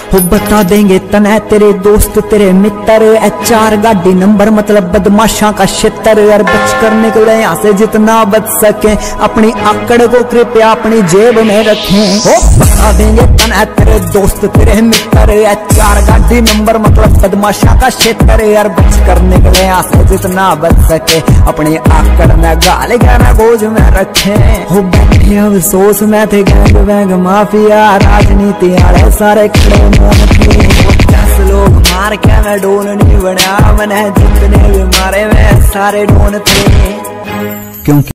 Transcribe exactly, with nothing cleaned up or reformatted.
हो बता देंगे तने तेरे दोस्त तेरे मित्र, एच आर गाड़ी नंबर मतलब बदमाशा का क्षेत्र। और बच कर निकले यहाँ से जितना बच सके, अपनी आकड़ को कृपया अपनी जेब में रखें। हो बता देंगे तने तेरे दोस्त तेरे मित्र, एच आर गाड़ी नंबर मतलब बदमाशा का क्षेत्र। यार बच कर निकले यहाँ से जितना बच सके, अपनी आकड़ में गाल गाना गोज में रखे। हो बैठे अफसोस में थे गैंग वैंग माफिया, राजनीति आड़े सारे खड़े मोन थे। दस लोग मार के मैं डोन नहीं बना, मैंने जितने भी मारे में सारे डोन थे। क्योंकि